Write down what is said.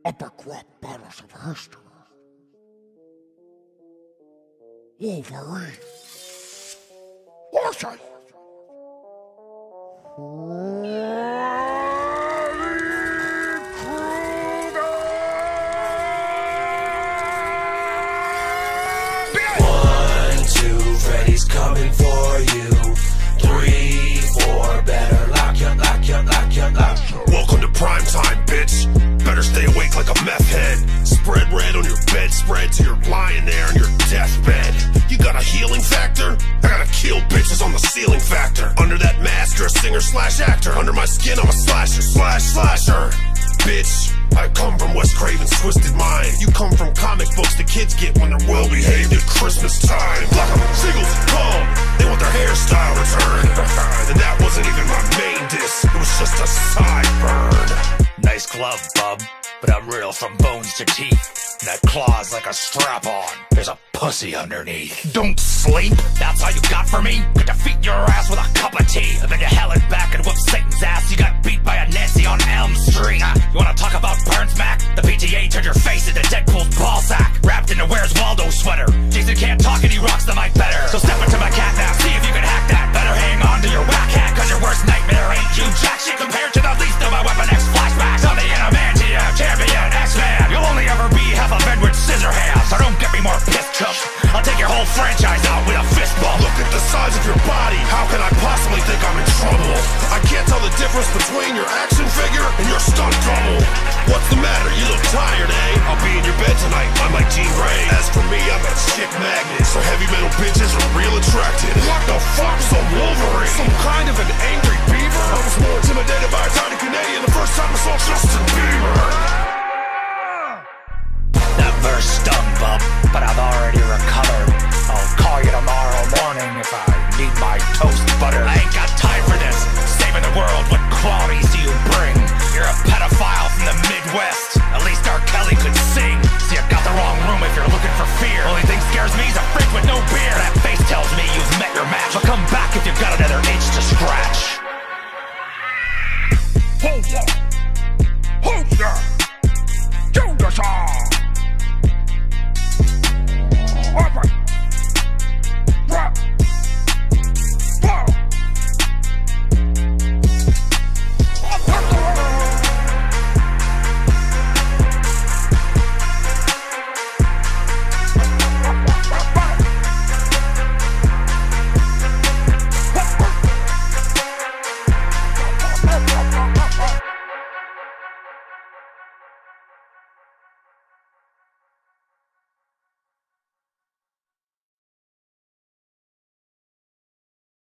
Epic battles of history. Wolverine. Horses. Freddy's coming for you. 3, 4, better lock you. Welcome to prime time, bitch. Better stay awake like a meth head. Spread red on your bedspread till you're lying there on your deathbed. You got a healing factor? I gotta kill bitches on the ceiling factor. Under that mask, you're a singer/actor. Under my skin, I'm a slasher. Bitch, I come from Wes Craven's twisted mind. You come from comic books the kids get when they're well behaved at Christmas time. Block 'em, Seagulls, calm. They want their hairstyle returned. And that wasn't even my main diss, it was just a sideburn. Nice glove, bub, but I'm real from bones to teeth. That claw's like a strap-on. There's a pussy underneath. Don't sleep? That's all you got for me? Could defeat your ass with a cup of tea. Then you hell it back and whoop Satan's ass. You got beat by a Nancy on Elm Street. You wanna talk about Burns, Mac? The PTA turned your face into Deadpool's ball sack. Wrapped in a Where's Waldo sweater. Jason can't talk and he rocks the mic better. So step into my cat now, see if you can hack that. Better hang on to your whack hat, cause your worst nightmare ain't you jack shit compared to the least of my Weapon X flashbacks. I'm the Adamantium champion X-Man. You'll only ever be half of Edward Scissorhands, so don't get me more pissed, chump. I'll take your whole franchise out with a fist bump. Look at the size of your body, how can I possibly think I'm in trouble? I can't tell the difference between your action figure and your stunt double. What's the matter, you look tired, eh? I'll be in your bed tonight, I'm like Jean Grey. As for me, I'm a chick magnet, so heavy metal bitches are real attracted. What the fuck's a Wolverine? Some kind of an angry beaver? I was more intimidated by a tiny Canadian the first time I saw Justin Bieber. That verse stung, bub, but I've already recovered. I'll call you tomorrow morning if I need my toast buttered. I ain't got time for this. Saving the world, what qualities do you bring? You're a pedophile from the Midwest. At least R. Kelly could sing. So you got the wrong room if you're looking for fear. Only thing scares me is a freak with no beer. That face tells me you've met your match. But come